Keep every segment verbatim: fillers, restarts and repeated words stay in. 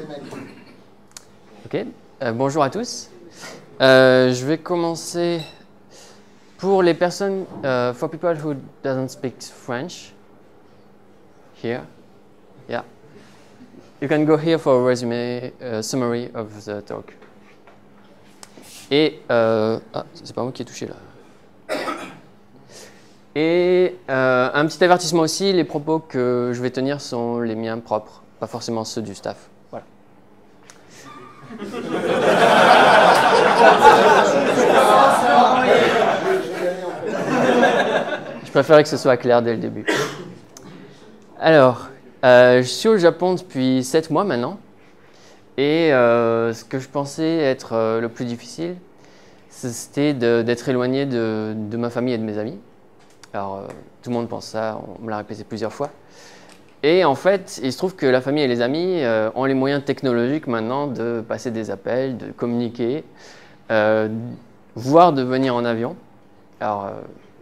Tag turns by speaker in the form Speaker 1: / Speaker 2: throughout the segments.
Speaker 1: Ok, euh, bonjour à tous. Euh, je vais commencer pour les personnes, uh, for people who doesn't speak French. Here, yeah. You can go here for a resume, uh, summary of the talk. Et, euh, ah, c'est pas moi qui ai touché là. Et euh, un petit avertissement aussi, les propos que je vais tenir sont les miens propres, pas forcément ceux du staff. Voilà. Je préférais que ce soit clair dès le début. Alors, euh, je suis au Japon depuis sept mois maintenant. Et euh, ce que je pensais être euh, le plus difficile, c'était d'être éloigné de, de ma famille et de mes amis. Alors, euh, tout le monde pense ça, on me l'a répété plusieurs fois. Et en fait, il se trouve que la famille et les amis euh, ont les moyens technologiques maintenant de passer des appels, de communiquer, euh, voire de venir en avion, alors, euh,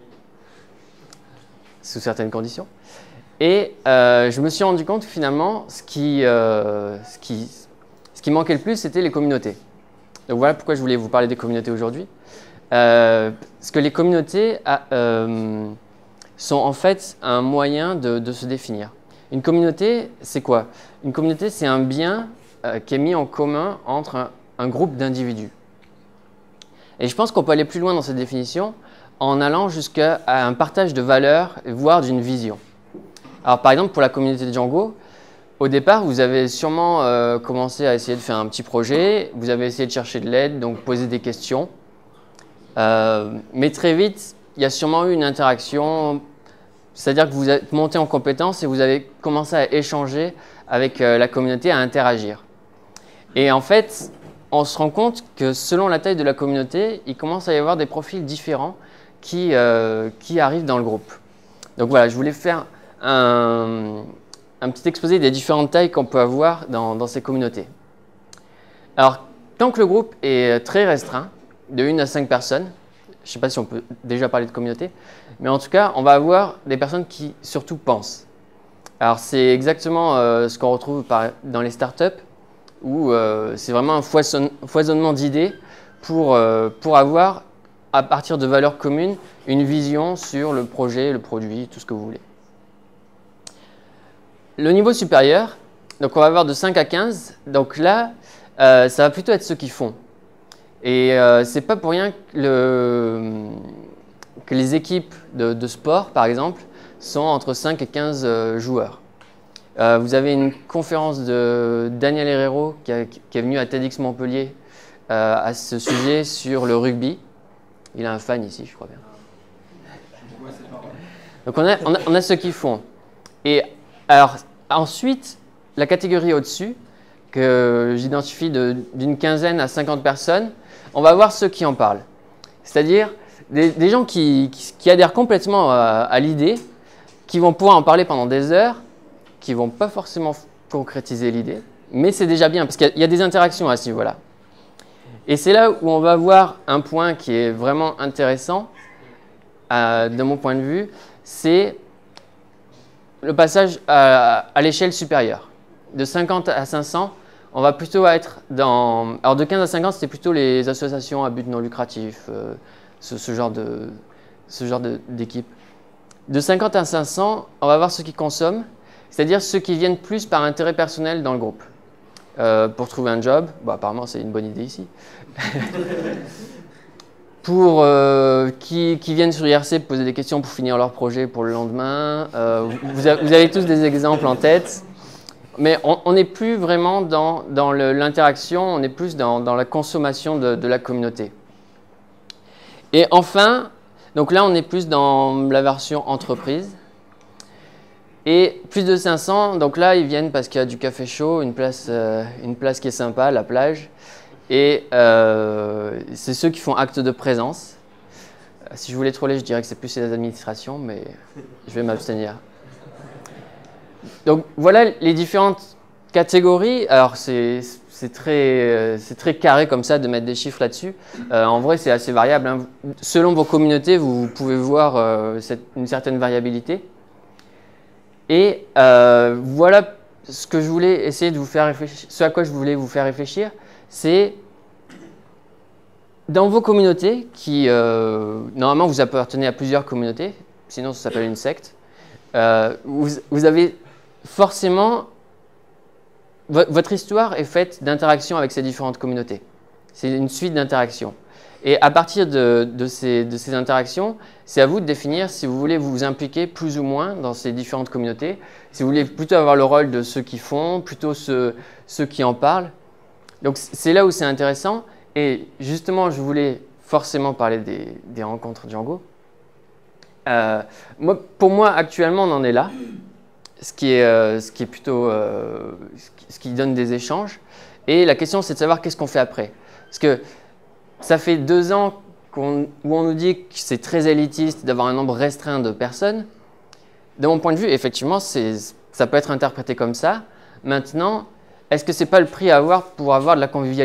Speaker 1: sous certaines conditions. Et euh, je me suis rendu compte que finalement, ce qui, euh, ce qui, ce qui manquait le plus, c'était les communautés. Donc voilà pourquoi je voulais vous parler des communautés aujourd'hui. Euh, parce que les communautés a, euh, sont en fait un moyen de, de se définir. Une communauté, c'est quoi? Une communauté, c'est un bien euh, qui est mis en commun entre un, un groupe d'individus. Et je pense qu'on peut aller plus loin dans cette définition en allant jusqu'à un partage de valeurs, voire d'une vision. Alors par exemple, pour la communauté de Django, au départ, vous avez sûrement euh, commencé à essayer de faire un petit projet, vous avez essayé de chercher de l'aide, donc poser des questions. Euh, mais très vite, il y a sûrement eu une interaction, c'est-à-dire que vous êtes monté en compétence et vous avez commencé à échanger avec euh, la communauté, à interagir. Et en fait, on se rend compte que selon la taille de la communauté, il commence à y avoir des profils différents qui, euh, qui arrivent dans le groupe. Donc voilà, je voulais faire un, un petit exposé des différentes tailles qu'on peut avoir dans, dans ces communautés. Alors, tant que le groupe est très restreint, de une à cinq personnes, je ne sais pas si on peut déjà parler de communauté, mais en tout cas, on va avoir des personnes qui surtout pensent. Alors, c'est exactement euh, ce qu'on retrouve par, dans les startups, où euh, c'est vraiment un foisonne, foisonnement d'idées pour, euh, pour avoir, à partir de valeurs communes, une vision sur le projet, le produit, tout ce que vous voulez. Le niveau supérieur, donc on va avoir de cinq à quinze, donc là, euh, ça va plutôt être ceux qui font. Et euh, c'est pas pour rien que, le, que les équipes de, de sport, par exemple, sont entre cinq et quinze euh, joueurs. Euh, vous avez une conférence de Daniel Herrero qui, a, qui est venu à TEDx Montpellier euh, à ce sujet sur le rugby. Il a un fan ici, je crois bien. Donc on a, on a, on a ceux qui font. Et alors ensuite, la catégorie au-dessus, que j'identifie d'une quinzaine à cinquante personnes, on va voir ceux qui en parlent. C'est-à-dire des, des gens qui, qui, qui adhèrent complètement à, à l'idée, qui vont pouvoir en parler pendant des heures, qui ne vont pas forcément concrétiser l'idée, mais c'est déjà bien, parce qu'il y, y a des interactions à ce niveau-là. Et c'est là où on va voir un point qui est vraiment intéressant, euh, de mon point de vue, c'est le passage à, à l'échelle supérieure. De cinquante à cinq cents, on va plutôt être dans... Alors de quinze à cinquante, c'était plutôt les associations à but non lucratif, euh, ce, ce genre de, ce genre d'équipe. De, de cinquante à cinq cents, on va voir ceux qui consomment, c'est-à-dire ceux qui viennent plus par intérêt personnel dans le groupe. Euh, pour trouver un job, bon, apparemment c'est une bonne idée ici. pour euh, qui, qui viennent sur I R C poser des questions pour finir leur projet pour le lendemain. Euh, vous, avez, vous avez tous des exemples en tête. Mais on n'est plus vraiment dans, dans l'interaction, on est plus dans, dans la consommation de, de la communauté. Et enfin, donc là on est plus dans la version entreprise. Et plus de cinq cents, donc là ils viennent parce qu'il y a du café chaud, une place, euh, une place qui est sympa, la plage. Et euh, c'est ceux qui font acte de présence. Si je voulais troller, je dirais que c'est plus les administrations, mais je vais m'abstenir. Donc voilà les différentes catégories. Alors c'est très, très carré comme ça de mettre des chiffres là-dessus. Euh, en vrai c'est assez variable, hein. Selon vos communautés, vous pouvez voir euh, cette, une certaine variabilité. Et euh, voilà ce que je voulais essayer de vous faire réfléchir, ce à quoi je voulais vous faire réfléchir, c'est dans vos communautés, qui euh, normalement vous appartenez à plusieurs communautés, sinon ça s'appelle une secte, euh, vous, vous avez forcément, vo votre histoire est faite d'interactions avec ces différentes communautés. C'est une suite d'interactions. Et à partir de, de, ces, de ces interactions, c'est à vous de définir si vous voulez vous impliquer plus ou moins dans ces différentes communautés, si vous voulez plutôt avoir le rôle de ceux qui font, plutôt ceux, ceux qui en parlent. Donc c'est là où c'est intéressant. Et justement, je voulais forcément parler des, des rencontres Django. Euh, moi, pour moi, actuellement, on en est là, ce qui est, euh, ce qui est plutôt euh, ce, qui, ce qui donne des échanges. Et la question, c'est de savoir qu'est-ce qu'on fait après. Parce que ça fait deux ans qu'on, où on nous dit que c'est très élitiste d'avoir un nombre restreint de personnes. De mon point de vue, effectivement, ça peut être interprété comme ça. Maintenant, est-ce que ce n'est pas le prix à avoir pour avoir de la convivialité ?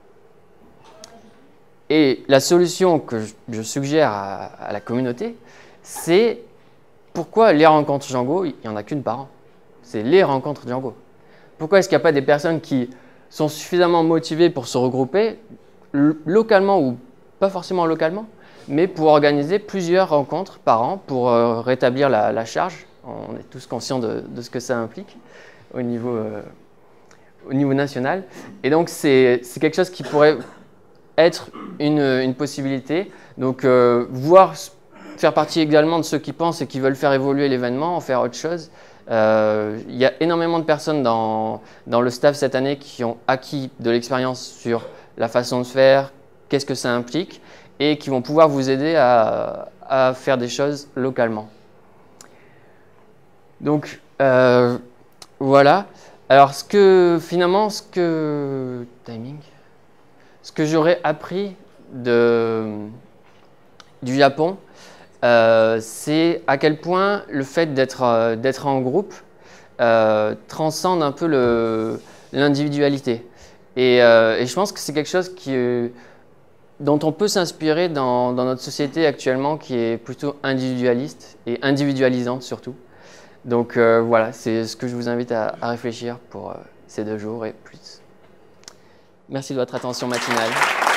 Speaker 1: Et la solution que je, je suggère à, à la communauté, c'est pourquoi les rencontres Django, il n'y en a qu'une par an. C'est les rencontres Django. Pourquoi est-ce qu'il n'y a pas des personnes qui sont suffisamment motivées pour se regrouper localement ou pas forcément localement, mais pour organiser plusieurs rencontres par an pour euh, rétablir la, la charge. On est tous conscients de, de ce que ça implique au niveau, euh, au niveau national. Et donc, c'est quelque chose qui pourrait être une, une possibilité. Donc, euh, voir, faire partie également de ceux qui pensent et qui veulent faire évoluer l'événement, en faire autre chose. Euh, il y a énormément de personnes dans, dans le staff cette année qui ont acquis de l'expérience sur la façon de faire, qu'est-ce que ça implique, et qui vont pouvoir vous aider à, à faire des choses localement. Donc, euh, voilà. Alors, ce que, finalement, ce que, timing, ce que j'aurais appris de, du Japon, euh, c'est à quel point le fait d'être euh, d'être en groupe euh, transcende un peu l'individualité. Et, euh, et je pense que c'est quelque chose qui, euh, dont on peut s'inspirer dans, dans notre société actuellement, qui est plutôt individualiste et individualisante surtout. Donc euh, voilà, c'est ce que je vous invite à, à réfléchir pour euh, ces deux jours et plus. Merci de votre attention matinale.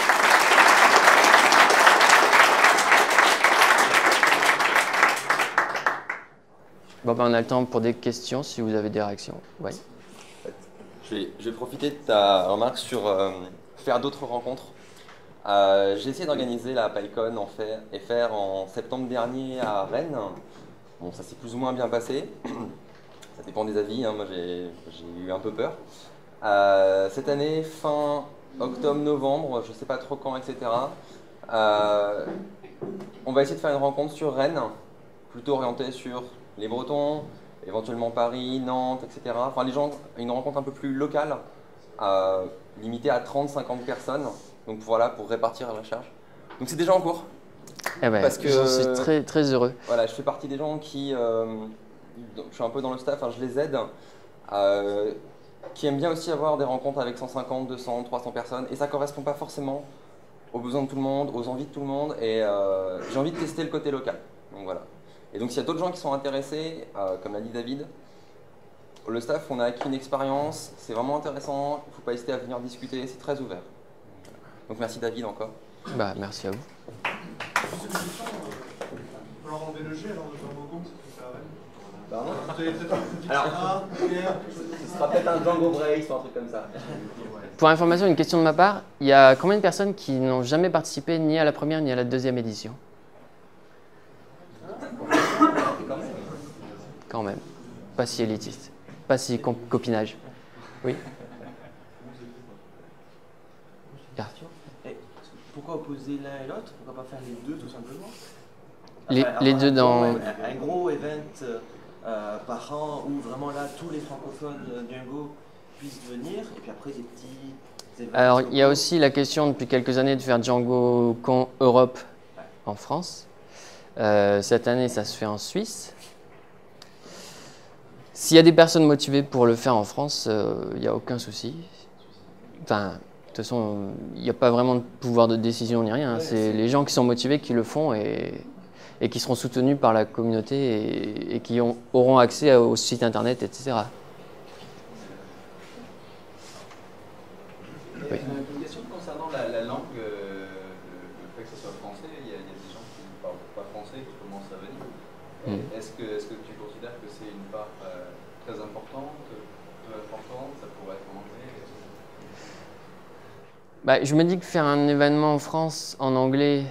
Speaker 1: Bon, ben, on a le temps pour des questions si vous avez des réactions. Ouais.
Speaker 2: Je vais, je vais profiter de ta remarque sur euh, faire d'autres rencontres. Euh, J'ai essayé d'organiser la PyCon en fait, et faire en septembre dernier à Rennes. Bon, ça s'est plus ou moins bien passé. Ça dépend des avis, hein. Moi j'ai eu un peu peur. Euh, cette année, fin octobre-novembre, je ne sais pas trop quand, et cetera. Euh, on va essayer de faire une rencontre sur Rennes, plutôt orientée sur les Bretons, éventuellement Paris, Nantes, et cetera. Enfin, les gens, une rencontre un peu plus locale, euh, limitée à trente à cinquante personnes, donc voilà, pour répartir la charge. Donc c'est déjà en cours.
Speaker 1: Eh ben,
Speaker 2: parce que
Speaker 1: je suis très, très heureux.
Speaker 2: Voilà, je fais partie des gens qui, euh, je suis un peu dans le staff, hein, je les aide, euh, qui aiment bien aussi avoir des rencontres avec cent cinquante, deux cents, trois cents personnes, et ça ne correspond pas forcément aux besoins de tout le monde, aux envies de tout le monde, et euh, j'ai envie de tester le côté local. Donc voilà. Et donc s'il y a d'autres gens qui sont intéressés, euh, comme l'a dit David, le staff, on a acquis une expérience, c'est vraiment intéressant, il ne faut pas hésiter à venir discuter, c'est très ouvert. Donc merci David encore.
Speaker 1: Bah, merci à vous.
Speaker 3: Juste une question, euh, on peut leur enlever le G alors de faire vos comptes, ça va.
Speaker 2: Bah non.
Speaker 3: Vous avez peut-être une petite
Speaker 2: Alors,
Speaker 3: A, Pierre, quelque chose comme
Speaker 2: ce
Speaker 3: ça.
Speaker 2: sera peut-être un Django Brace ou un truc comme ça.
Speaker 1: Pour information, une question de ma part, il y a combien de personnes qui n'ont jamais participé ni à la première ni à la deuxième édition? Quand même. Pas si élitiste. Pas si copinage. Oui.
Speaker 4: Et pourquoi opposer l'un et l'autre? Pourquoi pas faire les deux tout simplement?
Speaker 1: Les,
Speaker 4: Enfin,
Speaker 1: les
Speaker 4: un,
Speaker 1: deux dans...
Speaker 4: Un, un gros event euh, par an où vraiment là tous les francophones Django puissent venir et puis après des petits événements.
Speaker 1: Alors il y a aussi la question depuis quelques années de faire Django Con Europe en France. Euh, cette année ça se fait en Suisse. S'il y a des personnes motivées pour le faire en France, euh, il n'y a aucun souci. Enfin, de toute façon, il n'y a pas vraiment de pouvoir de décision ni rien. C'est les gens qui sont motivés qui le font et, et qui seront soutenus par la communauté et, et qui ont, auront accès au site internet, et cetera. Oui.
Speaker 5: Euh, une question concernant la, la langue, euh, le, le fait que ce soit français, il y, a, il y a des gens qui ne parlent pas français qui commencent à venir.
Speaker 1: Mm.
Speaker 5: Est-ce que, est-ce que tu considères que c'est une part euh, très importante, peu importante, ça pourrait être en anglais?
Speaker 1: Bah, je me dis que faire un événement en France en anglais,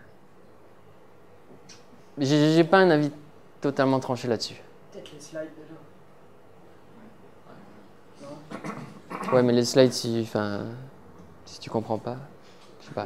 Speaker 1: j'ai j'ai pas un avis totalement tranché là-dessus.
Speaker 6: Peut-être les slides déjà. Non?
Speaker 1: Ouais, mais les slides, si, enfin, si tu comprends pas, je sais pas.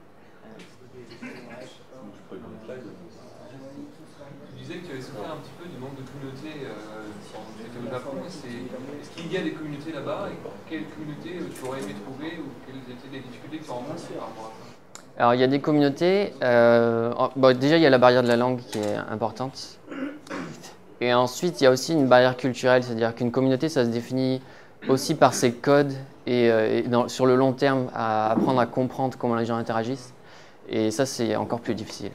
Speaker 7: Tu disais que tu avais souffert un petit peu du manque de communauté euh, quand tu étais au Japon. Est-ce qu'il y a des communautés là-bas et quelles communautés tu aurais aimé trouver ou quelles étaient les difficultés que tu rencontres par rapport à ça?
Speaker 1: Alors, il y a des communautés. Euh, bon, déjà, il y a la barrière de la langue qui est importante. Et ensuite, il y a aussi une barrière culturelle, c'est-à-dire qu'une communauté, ça se définit aussi par ses codes et, euh, et dans, sur le long terme, à apprendre à comprendre comment les gens interagissent. Et ça, c'est encore plus difficile.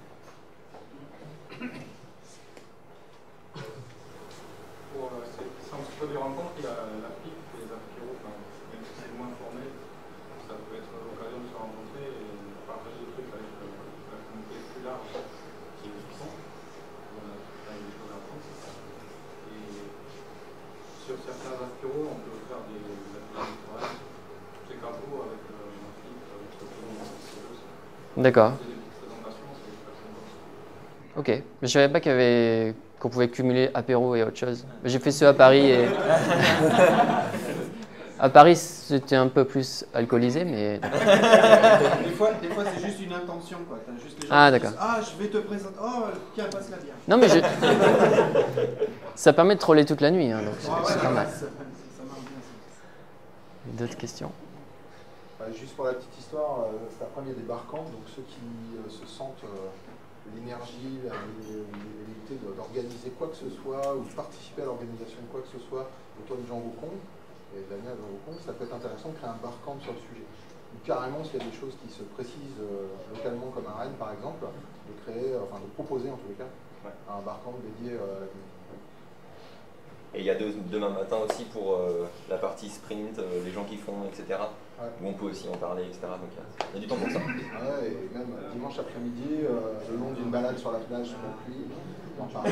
Speaker 3: Pour, euh, c'est c'est un petit peu des rencontres, la, la P I C et les apéros, enfin, même si c'est moins formel, ça peut être l'occasion de se rencontrer et de partager des trucs avec euh, la communauté plus large qui est le Japon. On a des choses à apprendre. Et sur certains apéros, on peut faire des ateliers de travail. C'est Capo avec euh, ma fille, avec le
Speaker 1: D'accord.
Speaker 3: des petites présentations, c'est super sympa.
Speaker 1: Ok. Mais je savais pas qu'il y avait, qu'on pouvait cumuler apéro et autre chose. J'ai fait ceux à Paris et... À Paris, c'était un peu plus alcoolisé, mais...
Speaker 8: Des fois, des fois c'est juste une intention, quoi. T'as juste les gens
Speaker 1: Ah,
Speaker 8: qui
Speaker 1: d'accord.
Speaker 8: disent, ah, je vais te présenter. Oh, tiens, passe la bière.
Speaker 1: Non, mais je... ça permet de troller toute la nuit, hein, donc c'est
Speaker 8: Ah ouais,
Speaker 1: c'est pas
Speaker 8: ouais,
Speaker 1: mal.
Speaker 8: Ça, ça marche bien, ça.
Speaker 1: D'autres questions?
Speaker 9: Bah, juste pour la petite histoire, euh, cet après-midi il y a des barcamps, donc ceux qui euh, se sentent euh, l'énergie, la l'habilité d'organiser quoi que ce soit, ou de participer à l'organisation de quoi que ce soit autour de Jean Vaucon, et Daniel Jean Vaucon, ça peut être intéressant de créer un barcamp sur le sujet. Ou carrément, s'il y a des choses qui se précisent euh, localement, comme à Rennes par exemple, de créer, enfin de proposer en tous les cas,
Speaker 2: Ouais.
Speaker 9: un barcamp dédié euh, à la communauté.
Speaker 2: Et il y a deux- demain matin aussi pour euh, la partie sprint, euh, les gens qui font, et cetera.
Speaker 9: Ouais.
Speaker 2: Où on peut aussi en parler, et cetera. Donc il y a- il y a du temps pour ça.
Speaker 9: Ouais, et même euh, dimanche après-midi, euh, le long d'une balade sur la plage sous la pluie, d'en parler.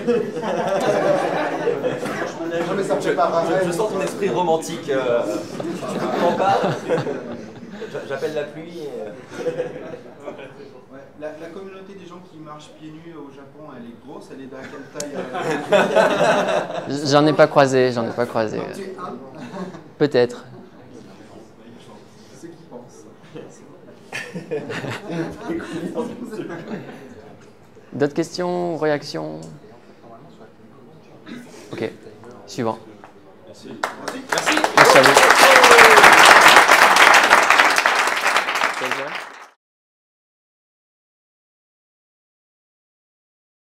Speaker 9: Non, mais ça me fait pas
Speaker 2: Je,
Speaker 9: pareil.
Speaker 2: je sens ton esprit romantique. Euh, tu m'en parles. J'a- J'appelle la pluie. Et, euh,
Speaker 8: Ouais, la, la communauté des gens qui marchent pieds nus au Japon, elle est grosse, elle est de quelle taille euh...
Speaker 1: J'en ai pas croisé, j'en ai pas croisé.
Speaker 8: Donc, tu es un.
Speaker 1: Peut-être.
Speaker 8: C'est qui pense.
Speaker 1: D'autres questions, réactions? Ok, suivant.
Speaker 5: Merci.
Speaker 1: Merci à vous.